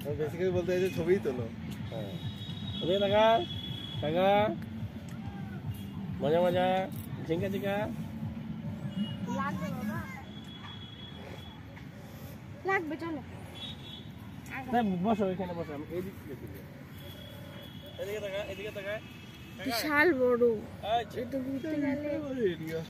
Basically বলতে এই যে ছবি তোলো। হ্যাঁ ওদিকে টাকা টাকা মজা মজা ঝিঙ্কা ঝিঙ্কা লাগবে বাবা লাগবে চলো বসো এখানে বসো আমি এই দিক থেকে এদিকে টাকা এদিকে টাকা বিশাল বড় আচ্ছা এটা ঘুরতে গেলে